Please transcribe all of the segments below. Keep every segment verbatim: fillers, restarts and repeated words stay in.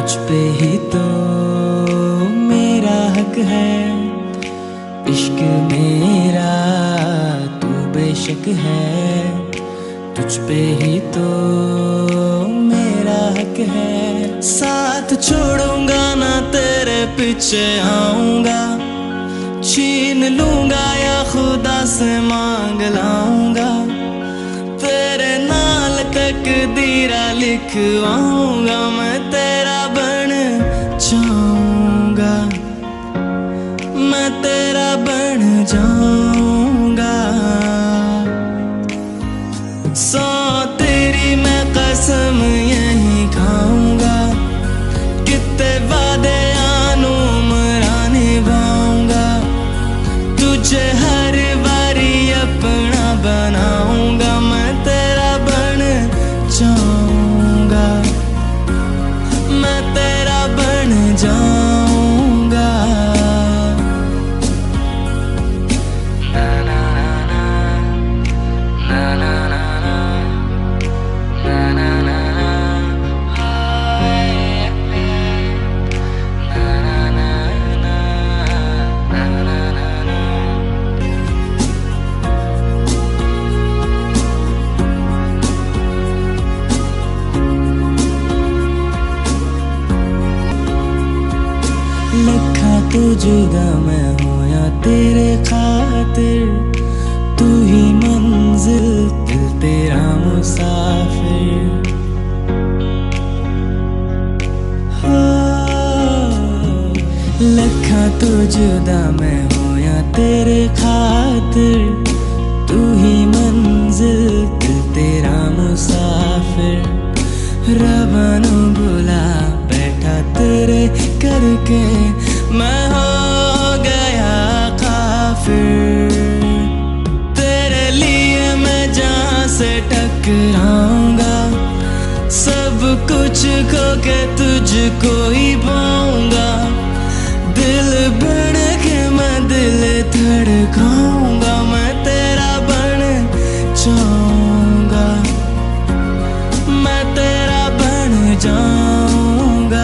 तुझ पे ही तो मेरा हक है, इश्क मेरा तू बेशक है। तुझ पे ही तो मेरा हक है। साथ छोड़ूंगा ना तेरे पीछे आऊंगा, छीन लूंगा या खुदा से मांग लाऊंगा। तेरे नाल तकदीरा लिखवाऊंगा, मैं तेरा बन जाऊंगा, मैं तेरा बन जाऊंगा। सौ तेरी मैं कसम यही खाऊंगा, कितने वादे आनू मरा निभाऊंगा। तुझे हर बारी अपना बनाऊंगा, मैं तेरा बन जाऊंगा, मैं तेरा बन जाऊंगा। लिखा तो जुदा मैं हूँ या तेरे खातिर, तू ही मंजिल दिल तेरा मुसाफिर। हो लिखा तो जुदा मैं हूँ या तेरे खातिर, तू ही मंजिल दिल तेरा मुसाफिर। रवानू बुला बैठा तेरे करके, मैं हो गया काफिर। तेरे लिए मैं जहाँ से टकराऊंगा, सब कुछ खो के तुझको ही पाऊंगा। दिल बन के मैं दिल धड़काऊंगा, मैं तेरा बन जाऊंगा, मैं तेरा बन जाऊंगा।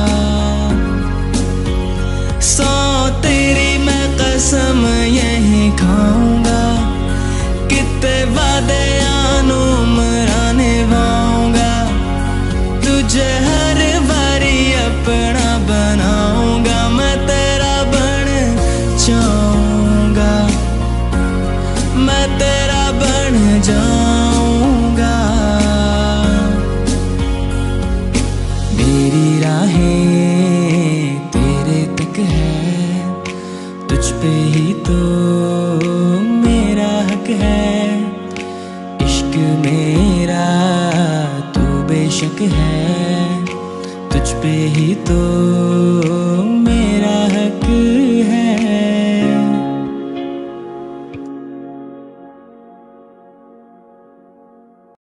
सौ तेरी मैं कसम यही खाऊंगा, कितने वादे आनू मरा निभाऊंगा। तुझे हर बारी अपना बनाऊंगा, मैं तेरा बन जाऊंगा, मैं तेरा बन जाऊंगा। मेरी राहें तेरे तक है, तुझ पे ही तो मेरा हक है। इश्क मेरा तू बेशक है, तुझ पे ही तो